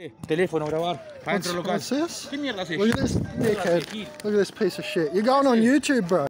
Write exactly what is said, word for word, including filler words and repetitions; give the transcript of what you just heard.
Teléfono, grabar. Para What's, dentro local. what's this? ¿Qué mierda es Look at this dickhead. Look at this piece of shit. You're going on YouTube, bro.